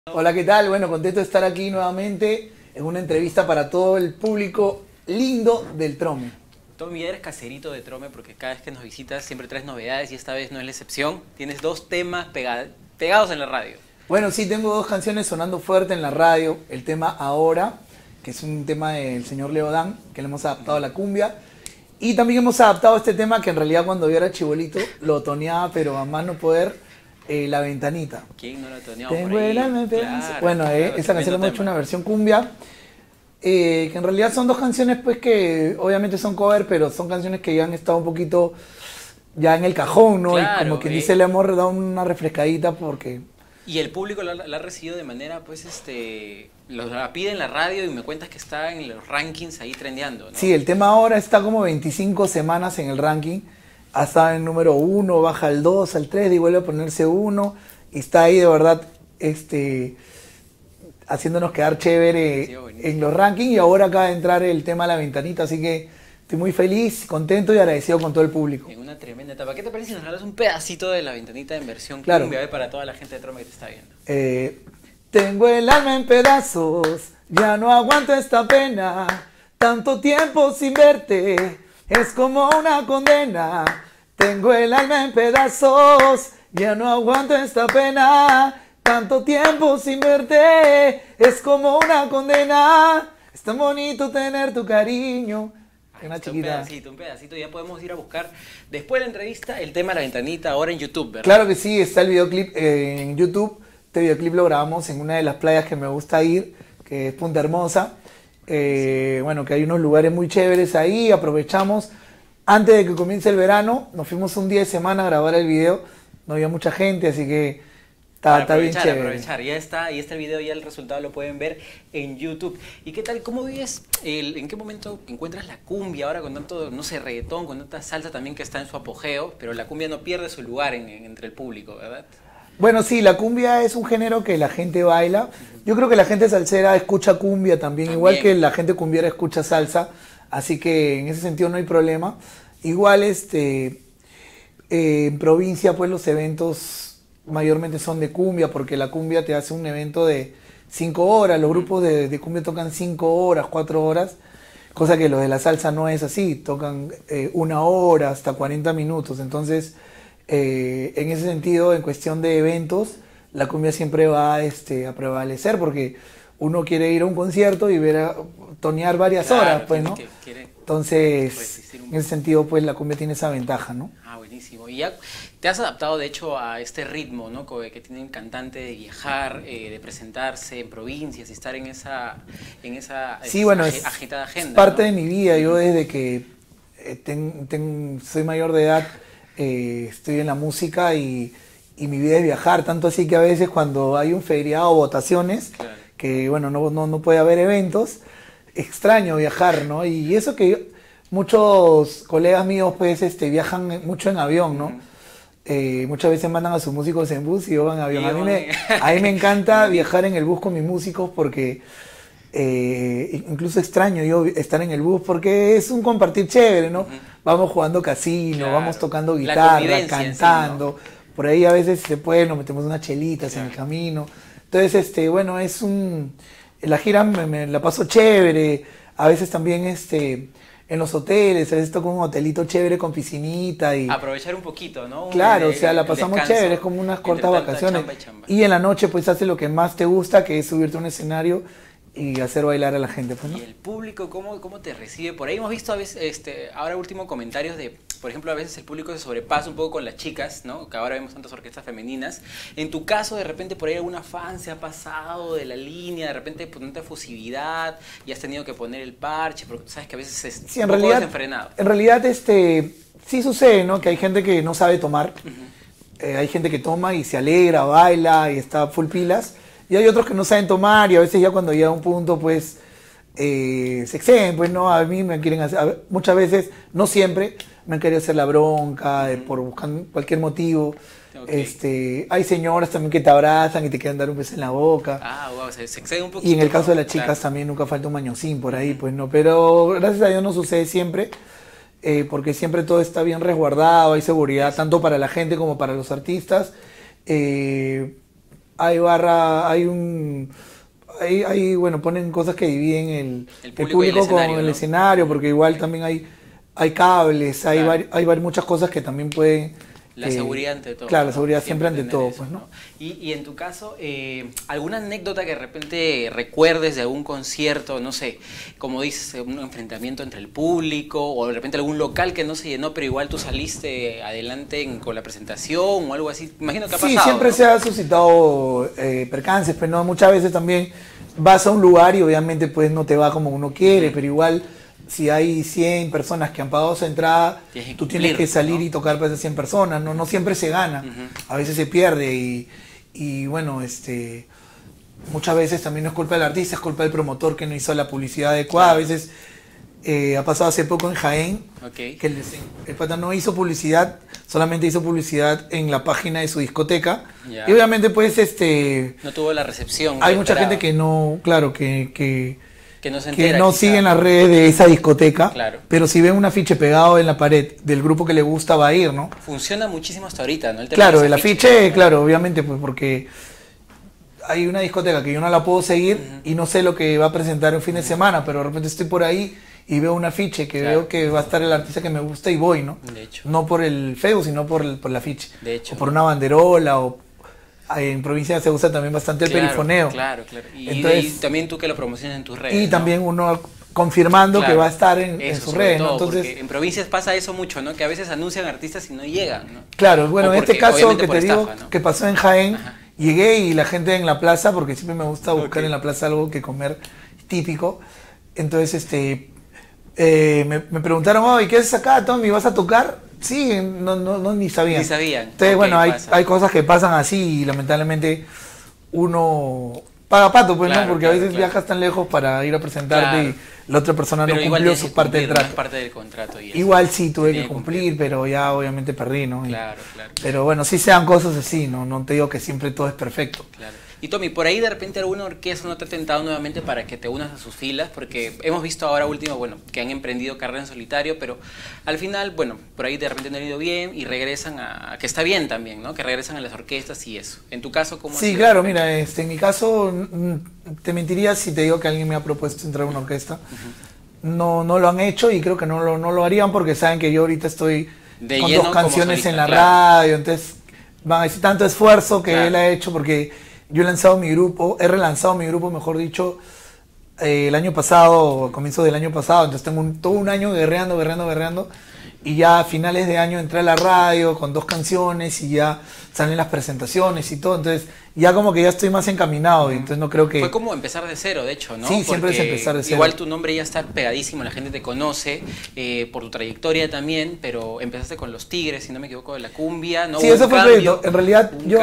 Hola, ¿qué tal? Bueno, contento de estar aquí nuevamente en una entrevista para todo el público lindo del Trome. Tommy, eres caserito de Trome porque cada vez que nos visitas siempre traes novedades y esta vez no es la excepción. Tienes dos temas pegados en la radio. Bueno, sí, tengo dos canciones sonando fuerte en la radio. El tema Ahora, que es un tema del señor Leodán, que le hemos adaptado a la cumbia. Y también hemos adaptado este tema que en realidad cuando yo era chibolito lo toneaba, pero a más no poder, La Ventanita. ¿Quién no lo toneó Tengo por ahí? el alma en pedazos. Claro, Bueno, claro, esa canción tremendo hemos hecho tema. una versión cumbia. Que en realidad son dos canciones pues que obviamente son cover, pero son canciones que ya han estado un poquito ya en el cajón, ¿no? Claro, Y como quien dice, le hemos dado una refrescadita porque... Y el público la ha recibido de manera, pues, la pide en la radio y me cuentas que está en los rankings ahí trendeando, ¿no? Sí, el tema ahora está como 25 semanas en el ranking. Ha estado en número 1, baja al 2, al 3 y vuelve a ponerse 1. Y está ahí de verdad haciéndonos quedar chévere Sí, buenísimo. en los rankings. Y ahora acaba de entrar el tema La Ventanita, así que estoy muy feliz, contento y agradecido con todo el público. En una tremenda etapa. ¿Qué te parece si nos regalas un pedacito de La Ventanita en versión Claro. cumbia para toda la gente de Trome que te está viendo? Tengo el alma en pedazos, ya no aguanto esta pena, tanto tiempo sin verte, es como una condena. Tengo el alma en pedazos, ya no aguanto esta pena, tanto tiempo sin verte, es como una condena. Es tan bonito tener tu cariño. Una Está chiquita. un pedacito, ya podemos ir a buscar después de la entrevista el tema de La Ventanita ahora en YouTube, ¿verdad? Claro que sí, está el videoclip en YouTube. Este videoclip lo grabamos en una de las playas que me gusta ir, que es Punta Hermosa. Bueno, que hay unos lugares muy chéveres ahí, aprovechamos. Antes de que comience el verano, nos fuimos un día de semana a grabar el video. No había mucha gente, así que está bien chévere. Aprovechar, ya está, ahí está el video, ya el resultado lo pueden ver en YouTube. ¿Y qué tal, cómo vives, en qué momento encuentras la cumbia ahora con tanto, no sé, reggaetón, con tanta salsa también que está en su apogeo, pero la cumbia no pierde su lugar entre el público, ¿verdad? Bueno, sí, la cumbia es un género que la gente baila. Yo creo que la gente salsera escucha cumbia también, igual que la gente cumbiera escucha salsa, así que en ese sentido no hay problema. Igual en provincia pues los eventos mayormente son de cumbia, porque la cumbia te hace un evento de 5 horas, los grupos de cumbia tocan 5 horas, 4 horas, cosa que los de la salsa no es así, tocan 1 hora hasta 40 minutos, entonces... en ese sentido, en cuestión de eventos, la cumbia siempre va a prevalecer porque uno quiere ir a un concierto y tonear varias horas, pues, ¿no? Entonces, en ese sentido, pues la cumbia tiene esa ventaja, ¿no? Ah, buenísimo. Y ya te has adaptado, de hecho, a este ritmo, ¿no? Que tiene un cantante de viajar, de presentarse en provincias y estar en esa Sí, bueno, agitada agenda. Es parte ¿no? de mi vida. Yo desde que soy mayor de edad, estoy en la música y mi vida es viajar, tanto así que a veces cuando hay un feriado o votaciones, Claro. que bueno, no puede haber eventos, extraño viajar, ¿no? Y eso que muchos colegas míos pues viajan mucho en avión, ¿no? Muchas veces mandan a sus músicos en bus y yo van en avión. A mí me encanta viajar en el bus con mis músicos porque incluso extraño yo estar en el bus porque es un compartir chévere, ¿no? Vamos jugando casino, Claro. vamos tocando La guitarra, convivencia cantando. en sí, ¿no? Por ahí a veces se puede, nos metemos unas chelitas en el Claro. camino. Entonces, bueno, la gira me la paso chévere. A veces también en los hoteles, a veces toco un hotelito chévere con piscinita y... Aprovechar un poquito, ¿no? Claro, o sea, la el pasamos descanso chévere, es como unas entre cortas tanta vacaciones. chamba y chamba. Y en la noche pues haces lo que más te gusta, que es subirte a un escenario y hacer bailar a la gente, pues, ¿no? Y el público, ¿cómo te recibe? Por ahí hemos visto a veces, ahora último comentarios de, por ejemplo, a veces el público se sobrepasa un poco con las chicas, ¿no? Que ahora vemos tantas orquestas femeninas. En tu caso, de repente, por ahí alguna fan se ha pasado de la línea, de repente por tanta efusividad y has tenido que poner el parche, porque tú sabes que a veces es Sí, un poco desenfrenado. en realidad, sí sucede, ¿no? Que hay gente que no sabe tomar. Hay gente que toma y se alegra, baila y está full pilas. Y hay otros que no saben tomar y a veces ya cuando llega a un punto, pues, se exceden, pues, ¿no? A mí me quieren hacer, muchas veces, no siempre, me han querido hacer la bronca por buscar cualquier motivo. Okay. Hay señoras también que te abrazan y te quieren dar un beso en la boca. Ah, wow, se excede un poquito. Y en el caso de las chicas claro. también nunca falta un mañosín por ahí, pues no. Pero gracias a Dios no sucede siempre, porque siempre todo está bien resguardado, hay seguridad tanto para la gente como para los artistas. hay barra, bueno, ponen cosas que dividen el público con el escenario, porque igual también hay cables, Claro. hay muchas cosas que también pueden... La seguridad ante todo. Claro, ¿no? la seguridad siempre ante tener todo, eso, pues, ¿no? Y en tu caso, ¿alguna anécdota que de repente recuerdes de algún concierto, no sé, como dices, un enfrentamiento entre el público, o de repente algún local que no se llenó, pero igual tú saliste adelante con la presentación o algo así? Imagino que ha pasado. Sí, siempre, ¿no?, se ha suscitado percances, pero no, muchas veces también vas a un lugar y obviamente pues no te va como uno quiere, pero igual si hay 100 personas que han pagado su entrada, tú tienes que salir, ¿no?, y tocar para esas 100 personas, no siempre se gana, a veces se pierde y bueno, muchas veces también no es culpa del artista, es culpa del promotor que no hizo la publicidad adecuada. Claro. A veces ha pasado hace poco en Jaén, que el pata no hizo publicidad, solamente hizo publicidad en la página de su discoteca, y obviamente pues no tuvo la recepción. Hay mucha gente que no, claro, que no se entera, que no siguen las redes de esa discoteca, claro, pero si ven un afiche pegado en la pared del grupo que le gusta, va a ir, ¿no? Funciona muchísimo hasta ahorita, ¿no? Claro, el afiche, claro, obviamente, pues porque hay una discoteca que yo no la puedo seguir y no sé lo que va a presentar un fin de semana, pero de repente estoy por ahí y veo un afiche que veo que va a estar el artista que me gusta y voy, ¿no? De hecho. No por el Facebook, sino por el afiche. De hecho. O por una banderola, o en provincia se usa también bastante el perifoneo. Claro. Y, entonces, y también tú que lo promocionas en tus redes. Y ¿no? también uno confirmando que va a estar en sus redes, todo, ¿no? Entonces, porque en provincias pasa eso mucho, ¿no? Que a veces anuncian artistas y no llegan, ¿no? Claro, bueno, en este caso que te digo, ¿no?, que pasó en Jaén, llegué y la gente en la plaza, porque siempre me gusta buscar en la plaza algo que comer típico, entonces me preguntaron, oye, ¿qué haces acá, Tommy? ¿Vas a tocar? Sí, no, ni sabían. Ni sabían. Entonces, bueno, hay cosas que pasan así y lamentablemente uno paga pato, pues, ¿no? Porque a veces viajas tan lejos para ir a presentarte y la otra persona no cumplió su parte del trato. No es parte del contrato. Y igual sí tuve que cumplir, pero ya obviamente perdí, ¿no? Claro. Pero bueno, sí sean cosas así, no te digo que siempre todo es perfecto. Claro. Y Tommy, por ahí de repente alguna orquesta no te ha tentado nuevamente para que te unas a sus filas, porque hemos visto ahora último, bueno, que han emprendido carrera en solitario, pero al final, bueno, por ahí de repente no han ido bien y regresan que está bien también, ¿no? Que regresan a las orquestas y eso. En tu caso, ¿cómo ha sido? Sí, claro, mira, en mi caso, te mentiría si te digo que alguien me ha propuesto entrar a una orquesta. No lo han hecho y creo que no lo harían porque saben que yo ahorita estoy con 2 canciones en la radio, entonces van a decir tanto esfuerzo que él ha hecho, porque yo he relanzado mi grupo, mejor dicho, el año pasado, a comienzos del año pasado, entonces tengo todo un año guerreando, y ya a finales de año entré a la radio con 2 canciones y ya salen las presentaciones y todo, entonces ya como que ya estoy más encaminado, y entonces no creo que... Fue como empezar de cero, de hecho, ¿no? Sí, siempre es empezar de cero. Igual tu nombre ya está pegadísimo, la gente te conoce por tu trayectoria también, pero empezaste con Los Tigres, si no me equivoco, de la cumbia, ¿no? Sí, eso fue el proyecto. En realidad yo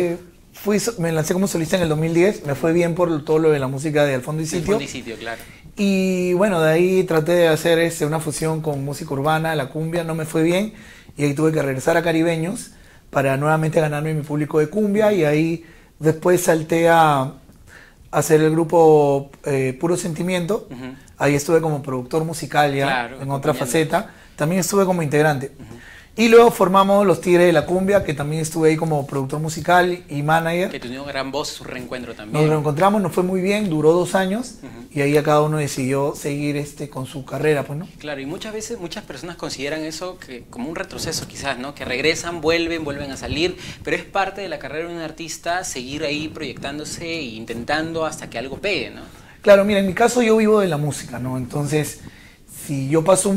me lancé como solista en el 2010, me fue bien por todo lo de la música de Al Fondo y Sitio. Claro. Y bueno, de ahí traté de hacer una fusión con música urbana, la cumbia, no me fue bien, y ahí tuve que regresar a Caribeños para nuevamente ganarme mi público de cumbia, y ahí después salté a hacer el grupo Puro Sentimiento. Ahí estuve como productor musical ya, en otra faceta, también estuve como integrante. Y luego formamos Los Tigres de la Cumbia, que también estuve ahí como productor musical y manager. Que tuvieron gran voz, su reencuentro también. Nos reencontramos, nos fue muy bien, duró 2 años, y ahí cada uno decidió seguir con su carrera, pues, ¿no? Claro, y muchas veces, muchas personas consideran eso como un retroceso quizás, ¿no? Que regresan, vuelven a salir, pero es parte de la carrera de un artista seguir ahí proyectándose e intentando hasta que algo pegue, ¿no? Claro, mira, en mi caso yo vivo de la música, ¿no? Entonces, si yo paso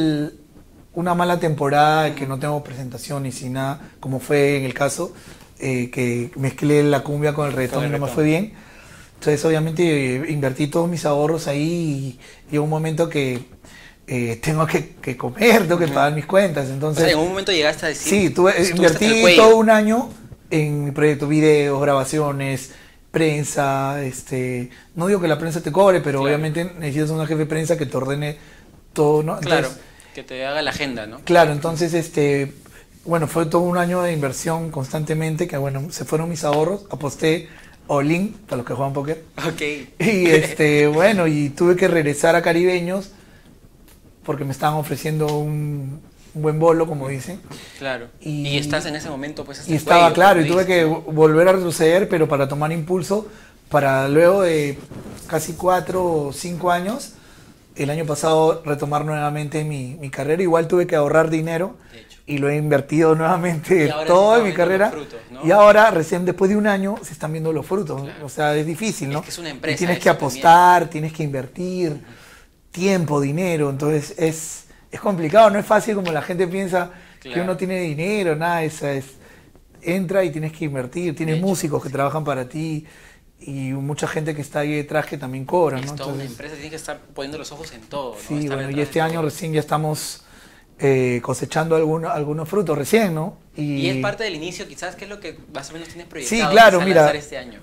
una mala temporada, que no tengo presentaciones y nada, como fue en el caso, que mezclé la cumbia con el reggaetón y no me fue bien. Entonces obviamente invertí todos mis ahorros ahí y llegó un momento que tengo que comer, tengo que pagar mis cuentas. Entonces, o sea, en un momento llegaste a decir... Sí, invertí todo un año en mi proyecto, videos, grabaciones, prensa, no digo que la prensa te cobre, pero obviamente necesitas una jefe de prensa que te ordene todo, ¿no? Entonces, que te haga la agenda, ¿no? Claro, entonces, bueno, fue todo un año de inversión constantemente, que bueno, se fueron mis ahorros, aposté all-in, para los que juegan póker. Ok. Y bueno, y tuve que regresar a Caribeños, porque me estaban ofreciendo un un buen bolo, como dicen. Claro. Y estás en ese momento, pues, hasta y el estaba cuello, claro, y como tuve que dices, ¿no? volver a retroceder, pero para tomar impulso, para luego de casi 4 o 5 años, el año pasado retomar nuevamente mi carrera. Igual tuve que ahorrar dinero De hecho. y lo he invertido nuevamente Y ahora todo se en mi están viendo carrera. los frutos, ¿no? Y ahora, recién después de un año, se están viendo los frutos. Claro. O sea, es difícil, ¿no? Es que es una empresa, Y tienes eso que apostar, tienes que invertir tiempo, dinero. Entonces es complicado, no es fácil como la gente piensa que Claro. uno tiene dinero, nada, entra y tienes que invertir, tienes De hecho, músicos que trabajan para ti y mucha gente que está ahí detrás que también cobra, Es ¿no? toda una Entonces, empresa, tiene que estar poniendo los ojos en todo, ¿no? sí, Estar bueno, y detrás este de año todo. recién ya estamos cosechando algunos frutos recién, ¿no? Y es parte del inicio, quizás, ¿qué es lo que más o menos tienes proyectado? Sí, claro, quizás mira. lanzar este año?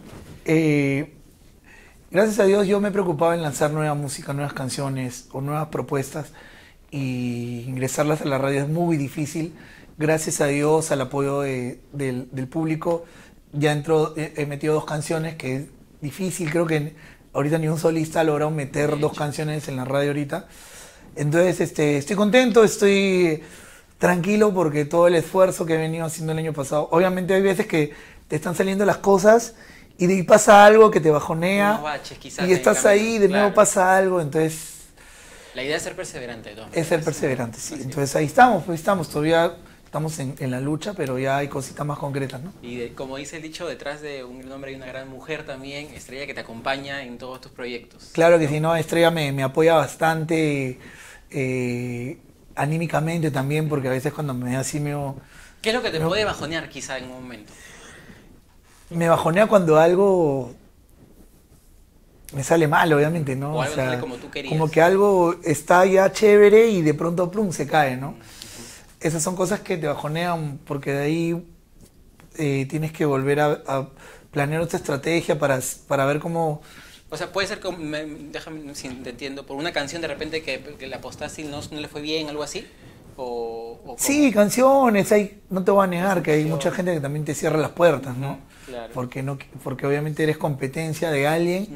Gracias a Dios yo me preocupaba en lanzar nueva música, nuevas canciones o nuevas propuestas y ingresarlas a la radio es muy difícil. Gracias a Dios, al apoyo del público, ya he metido 2 canciones, que es difícil, creo que ahorita ni un solista ha logrado meter 2 canciones en la radio ahorita. Entonces estoy contento, estoy tranquilo porque todo el esfuerzo que he venido haciendo el año pasado, obviamente hay veces que te están saliendo las cosas y de ahí pasa algo que te bajonea Unos baches, quizás, y en estás el ahí, camino, de nuevo claro. pasa algo, entonces La idea es ser perseverante, de todas es ser maneras. perseverante, sí. Así es. Entonces ahí estamos, pues estamos, todavía estamos en la lucha, pero ya hay cositas más concretas, ¿no? Y como dice el dicho, detrás de un gran hombre hay una gran mujer también, Estrella, que te acompaña en todos tus proyectos. Claro que si no, Estrella me apoya bastante anímicamente también, porque a veces cuando me da así ¿Qué es lo que te puede bajonear quizá en un momento? me bajonea cuando algo me sale mal, obviamente, ¿no? O algo no sale como tú querías. como que algo está ya chévere y de pronto plum se cae, ¿no? Esas son cosas que te bajonean porque de ahí tienes que volver a planear otra estrategia para ver cómo... O sea, puede ser como, déjame si te entiendo, por una canción de repente que la apostaste y no le fue bien, algo así. O Sí, cómo? canciones, no te voy a negar que hay Canciones. mucha gente que también te cierra las puertas, ¿no? Claro. Porque obviamente eres competencia de alguien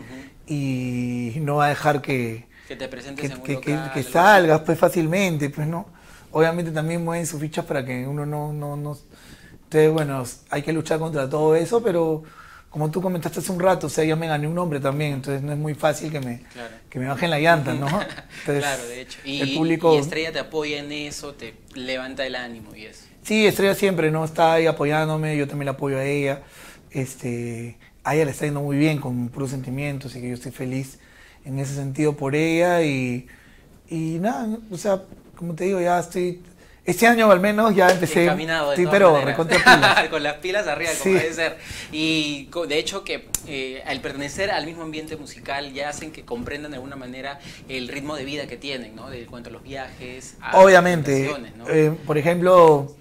y no va a dejar que Que te presentes en un local, que algo así. salgas pues fácilmente, pues no. Obviamente también mueven sus fichas para que uno no. Entonces, bueno, hay que luchar contra todo eso, pero como tú comentaste hace un rato, o sea, ya me gané un nombre también, entonces no es muy fácil Claro. que me bajen la llanta, ¿no? Entonces, Claro, de hecho. el público... Y Estrella te apoya en eso, te levanta el ánimo y eso. Sí, Estrella siempre, ¿no? Está ahí apoyándome, yo también la apoyo a ella. A ella le está yendo muy bien con puros sentimientos, así que yo estoy feliz en ese sentido por ella y nada, o sea, como te digo, ya estoy... Este año al menos ya empecé... Encaminado de Sí, todas pero maneras. recontra pilas. Con las pilas arriba, Sí. como debe ser. Y de hecho que al pertenecer al mismo ambiente musical ya hacen que comprendan de alguna manera el ritmo de vida que tienen, ¿no? De cuanto a los viajes, a Obviamente, las presentaciones, ¿no? por ejemplo,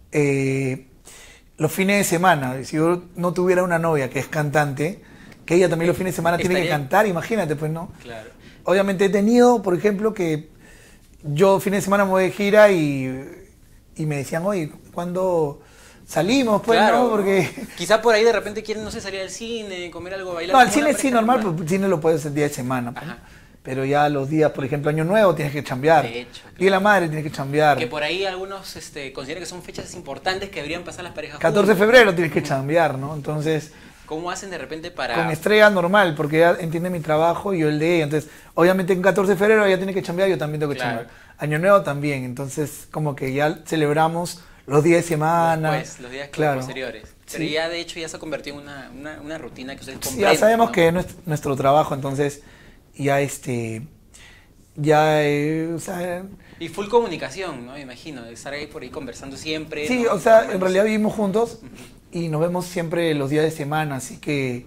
los fines de semana, si yo no tuviera una novia que es cantante, que ella también los fines de semana tiene que Estaría- cantar, imagínate, pues no. Claro. Obviamente he tenido, por ejemplo, que yo fines de semana me voy de gira y me decían, oye, ¿cuándo salimos? Pues Claro, no, porque... quizá por ahí de repente quieren, no sé, salir al cine, comer algo, bailar. No, al como una cine sí pareja normal, pero el cine lo puedes hacer día de semana. Pues, Ajá. ¿no? Pero ya los días, por ejemplo, Año Nuevo tienes que chambear. De hecho, claro. Día de la Madre tienes que chambear. Que por ahí algunos consideran que son fechas importantes que deberían pasar las parejas 14 de juntos. febrero tienes que chambear, ¿no? Entonces... ¿Cómo hacen de repente para...? Con Estrella normal, porque ella entiende mi trabajo y yo el de ella. Entonces, obviamente en 14 de febrero ella tiene que chambear, yo también tengo que Claro. chambear. Año Nuevo también, entonces como que ya celebramos los días de semana. Después, los días claro. posteriores. Pero Sí. ya de hecho ya se ha convertido en una rutina que ustedes Sí, comprenden, ya sabemos ¿no? que es nuestro trabajo, entonces ya o sea, Y full comunicación, ¿no? Me imagino, de estar ahí por ahí conversando siempre. sí, ¿no? o sea, en realidad vivimos juntos y nos vemos siempre los días de semana, así que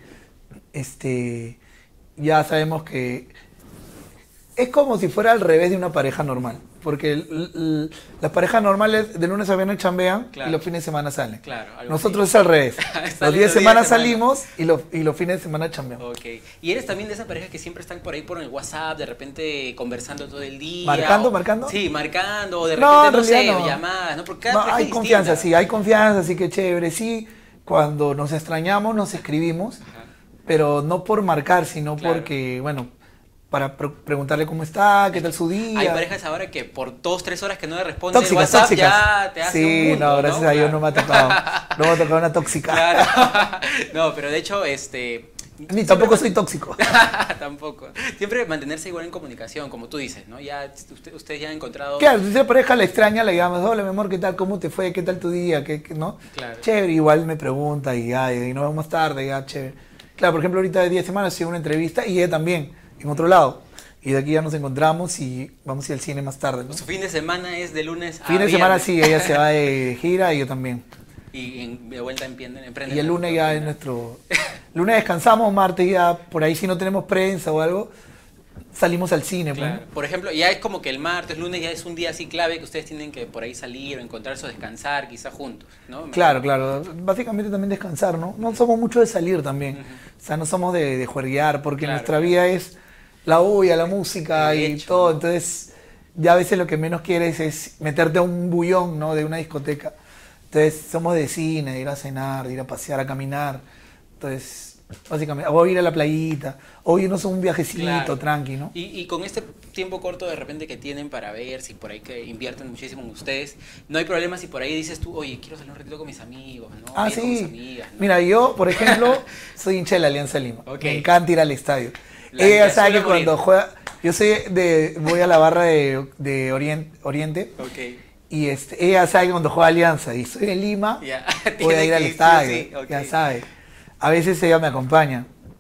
ya sabemos que es como si fuera al revés de una pareja normal, porque las parejas normales de lunes a viernes chambean Claro. y los fines de semana salen. Claro, algo Nosotros es al revés. Salen Los días de los semana días de semana. salimos y los fines de semana chambeamos. Ok. ¿Y eres también de esa pareja que siempre están por ahí por el WhatsApp, de repente conversando todo el día? ¿Marcando, o- marcando? Sí, marcando, o de No, repente, en no sé, realidad no. llamadas, ¿no? Porque cada No, pareja hay es confianza, distinta. sí, hay confianza, así que chévere, sí. Cuando nos extrañamos, nos escribimos, Ajá. pero no por marcar, sino Claro. porque, bueno, para preguntarle cómo está, qué tal su día. Hay parejas ahora que por 2-3 horas que no le responden el Tóxicas, WhatsApp tóxicas. ya te hace un mundo, no, gracias a Dios no me ha tocado. No me ha tocado una tóxica. Claro. No, pero de hecho, Ni tampoco soy tóxico. Tampoco. Siempre mantenerse igual en comunicación, como tú dices, ¿no? Ya ustedes ya han encontrado... Claro, si la pareja la extraña, le llamas, hola mi amor, ¿qué tal? ¿Cómo te fue? ¿Qué tal tu día? ¿No? Claro. Chévere, igual me pregunta y nos vemos más tarde, ya, chévere. Claro, por ejemplo, ahorita de 10 semanas hice una entrevista y ella también, en otro lado. Y de aquí ya nos encontramos y vamos a ir al cine más tarde, ¿no? Su fin de semana es de lunes a Fin de viernes. semana sí, ella se va de gira y yo también. Y de vuelta emprenden. Y el lunes ya es nuestro... Lunes descansamos, martes ya, por ahí si no tenemos prensa o algo, salimos al cine. Claro. Pues. Por ejemplo, ya es como que el martes, lunes ya es un día así clave que ustedes tienen que por ahí salir o encontrarse o descansar quizás juntos, ¿no? Claro, claro. Básicamente también descansar, ¿no? No somos mucho de salir también. O sea, no somos de juerguear porque Claro, nuestra vida es la bulla, la música El y hecho, todo. ¿no? Entonces, ya a veces lo que menos quieres es meterte a un bullón, ¿no? De una discoteca. Entonces, somos de cine, de ir a cenar, de ir a pasear, a caminar. Entonces, básicamente, o ir a la playita, o irnos a un viajecito Claro. tranqui, ¿no? Y con este tiempo corto de repente que tienen para ver, si por ahí que invierten muchísimo en ustedes, no hay problema si por ahí dices tú, oye, quiero salir un ratito con mis amigos, ¿no? Ah, Ir con mis sí. amigas, ¿no? Mira, yo, por ejemplo, soy hincha de la Alianza Lima. Ok. Me encanta ir al estadio. La Ella sabe suele que cuando morir. juega... Yo voy a la barra de Oriente Ok. y ella sabe que cuando juega Alianza y soy de Lima, Ya. voy a Tiene ir al que estadio. sí, ok. Ya sabe. A veces ella me acompaña.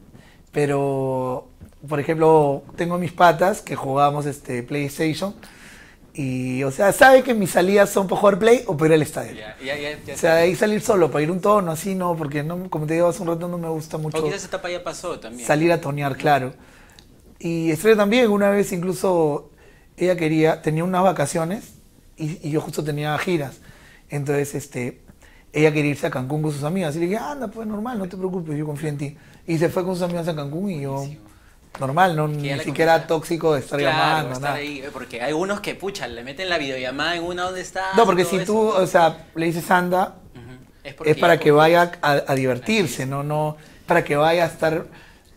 Pero, por ejemplo, tengo mis patas que jugamos PlayStation y, o sea, sabe que mis salidas son para jugar Play o para ir al estadio. Ya. O sea, de ahí salir solo, para ir un tono, así no, porque no, como te digo hace un rato no me gusta mucho O quizás esa etapa ya pasó también. salir a tonear, claro. Y Estrella también, una vez incluso ella tenía unas vacaciones y yo justo tenía giras. Entonces, ella quería irse a Cancún con sus amigas. Y le dije, anda, pues normal, no te preocupes, yo confío en ti. Y se fue con sus amigas a Cancún y yo, Buenísimo. normal, no, Que ni ya le siquiera confianza. tóxico de estar Claro, llamando, estar nada. ahí, porque hay unos que, pucha, le meten la videollamada en una donde está. No, porque si tú, o sea, le dices anda, porque es para ya que confías. vaya a divertirse, no para que vaya a estar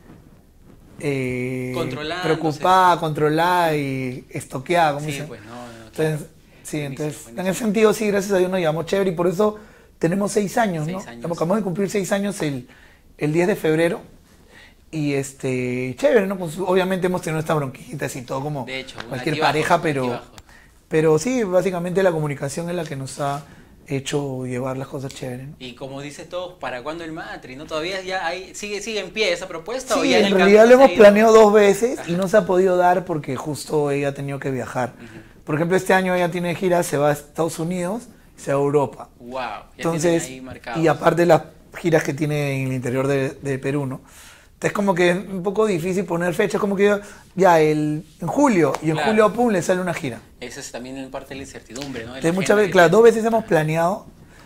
Controlándose. preocupada, controlada y estoqueada, como Sí, dicen. pues no. Entonces, sí, Buenísimo, entonces, en buenísimo. ese sentido, sí, gracias a Dios nos llamó chévere y por eso tenemos 6 años, ¿no? 6 años. Acabamos de cumplir 6 años el 10 de febrero y chévere, ¿no? Pues, obviamente hemos tenido estas bronquitas y todo como De hecho, cualquier altibajos, pareja, altibajos. pero sí, básicamente la comunicación es la que nos ha hecho llevar las cosas chéveres, ¿no? Y como dice todos, ¿para cuándo el matri? ¿No? ¿Todavía ya sigue en pie esa propuesta? ¿O Sí, ya en el realidad camino lo se ha hemos ido? planeado 2 veces y no se ha podido dar porque justo ella ha tenido que viajar. Por ejemplo, este año ella tiene gira, se va a Estados Unidos, se va a Europa. Wow, ya Entonces, tienen ahí marcados. y aparte las giras que tiene en el interior de Perú, ¿no? Entonces como que es un poco difícil poner fechas, como que ya en julio, y en Claro. julio pum, le sale una gira. Esa es también parte de la incertidumbre, ¿no? De la Entonces muchas agenda veces, que claro, tienen. 2 veces hemos planeado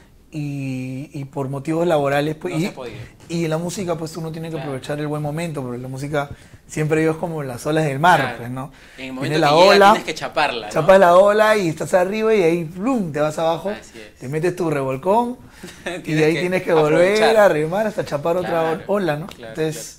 y por motivos laborales, pues, No se ha podido. y la música, pues uno tiene que Claro. aprovechar el buen momento, porque la música siempre digo es como las olas del mar, Claro. pues, ¿no? En el momento Viene que la llega, ola, tienes que chaparla, ¿no? chapas la ola y estás arriba y ahí plum, te vas abajo, Así es. te metes tu revolcón y Tienes de ahí que tienes que volver aprovechar. a remar hasta chapar otra Claro, ola, ¿no? claro, Entonces,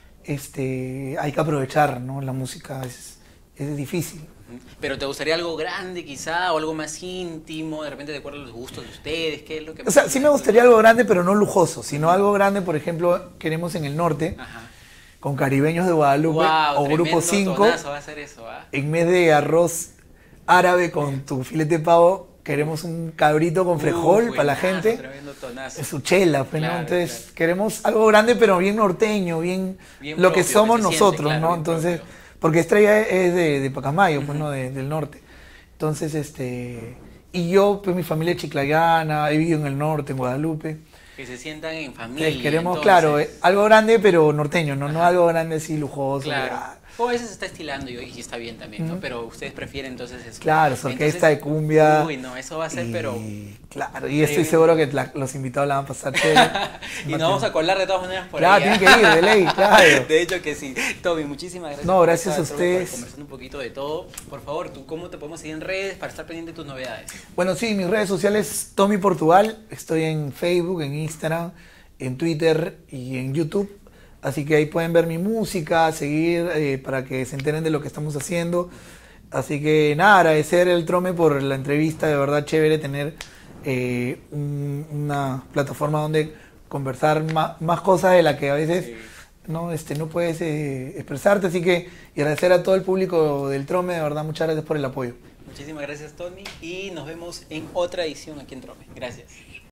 hay que aprovechar, ¿no? La música es difícil. Pero ¿te gustaría algo grande quizá o algo más íntimo, de repente de acuerdo a los gustos de ustedes? ¿Qué es lo que O sea, sí me gustaría algo grande, pero no lujoso, sino algo grande, por ejemplo, queremos en el norte, Ajá. con Caribeños de Guadalupe Wow, o Grupo 5, tonazo va a ser eso, ¿ah? en vez de arroz árabe con tu filete de pavo, queremos un cabrito con frejol para la Buenazo, gente, Tremendo tonazo. es su chela, pues, ¿no? Claro, Entonces claro. queremos algo grande, pero bien norteño, bien Bien lo que propio, somos que se siente, nosotros, claro, ¿no? bien Entonces, propio. porque Estrella es de Pacasmayo, pues, ¿no? Del norte. Entonces, y yo, pues mi familia es chiclayana, he vivido en el norte, en Guadalupe. Que se sientan en familia. Entonces, queremos, entonces. claro, algo grande, pero norteño, ¿no? Algo grande así, lujoso. Claro. ah, O a veces se está estilando y está bien también, ¿no? Ujú. Pero ustedes prefieren entonces eso. Claro, su orquesta Entonces, de cumbia. Uy, no, eso va a ser, pero... Claro, y estoy seguro que los invitados la van a pasar chévere. Y nos vamos a colar de todas maneras por Claro, ahí. tienen que ir, de ley, claro. De hecho que sí. Tommy, muchísimas gracias. No, por gracias estar, a ustedes. por conversando un poquito de todo. Por favor, ¿tú cómo te podemos seguir en redes para estar pendiente de tus novedades? Bueno, sí, mis redes sociales, Tommy Portugal. Estoy en Facebook, en Instagram, en Twitter y en YouTube. Así que ahí pueden ver mi música, seguir para que se enteren de lo que estamos haciendo. Así que nada, agradecer el Trome por la entrevista, de verdad chévere tener una plataforma donde conversar más cosas de las que a veces Sí. no puedes expresarte. Así que y agradecer a todo el público del Trome, de verdad muchas gracias por el apoyo. Muchísimas gracias, Tony, y nos vemos en otra edición aquí en Trome. Gracias.